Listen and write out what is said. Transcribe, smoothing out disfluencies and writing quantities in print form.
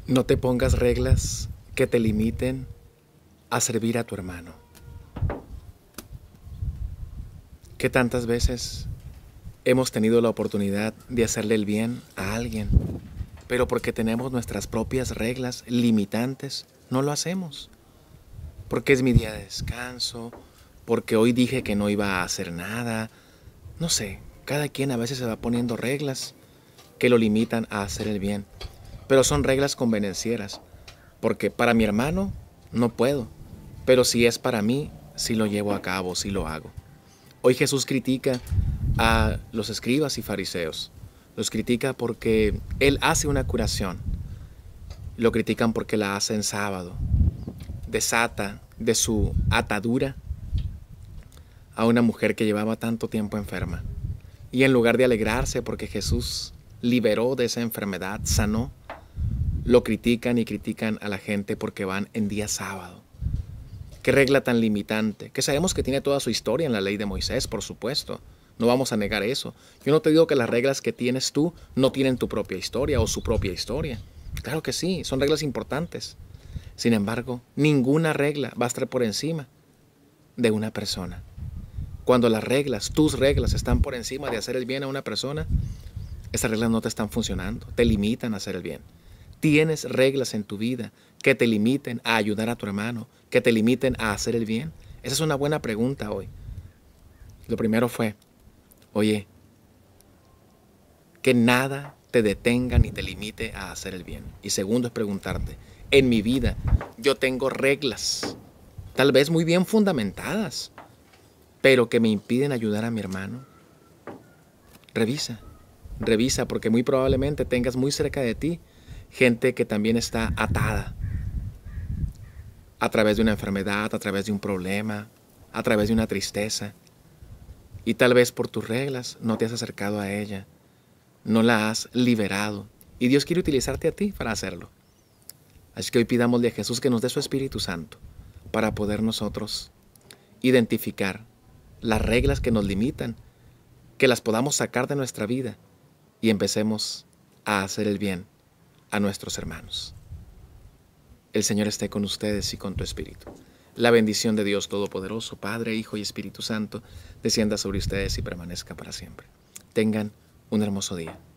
No te pongas reglas que te limiten a servir a tu hermano. ¿Qué tantas veces hemos tenido la oportunidad de hacerle el bien a alguien, pero porque tenemos nuestras propias reglas limitantes, no lo hacemos? Porque es mi día de descanso, porque hoy dije que no iba a hacer nada. No sé, cada quien a veces se va poniendo reglas que lo limitan a hacer el bien. Pero son reglas convenencieras, porque para mi hermano no puedo, pero si es para mí, sí lo llevo a cabo, sí lo hago. Hoy Jesús critica a los escribas y fariseos. Los critica porque Él hace una curación. Lo critican porque la hace en sábado. Desata de su atadura a una mujer que llevaba tanto tiempo enferma. Y en lugar de alegrarse porque Jesús liberó de esa enfermedad, sanó, lo critican y critican a la gente porque van en día sábado. Qué regla tan limitante, que sabemos que tiene toda su historia en la ley de Moisés, por supuesto. No vamos a negar eso. Yo no te digo que las reglas que tienes tú no tienen tu propia historia o su propia historia. Claro que sí, son reglas importantes. Sin embargo, ninguna regla va a estar por encima de una persona. Cuando las reglas, tus reglas, están por encima de hacer el bien a una persona, esas reglas no te están funcionando, te limitan a hacer el bien. ¿Tienes reglas en tu vida que te limiten a ayudar a tu hermano, que te limiten a hacer el bien? Esa es una buena pregunta hoy. Lo primero fue, oye, que nada te detenga ni te limite a hacer el bien. Y segundo es preguntarte, en mi vida yo tengo reglas, tal vez muy bien fundamentadas, pero que me impiden ayudar a mi hermano. Revisa porque muy probablemente tengas muy cerca de ti gente que también está atada a través de una enfermedad, a través de un problema, a través de una tristeza. Y tal vez por tus reglas no te has acercado a ella, no la has liberado. Y Dios quiere utilizarte a ti para hacerlo. Así que hoy pidámosle a Jesús que nos dé su Espíritu Santo para poder nosotros identificar las reglas que nos limitan, que las podamos sacar de nuestra vida y empecemos a hacer el bien a nuestros hermanos. El Señor esté con ustedes y con tu espíritu. La bendición de Dios Todopoderoso, Padre, Hijo y Espíritu Santo, descienda sobre ustedes y permanezca para siempre. Tengan un hermoso día.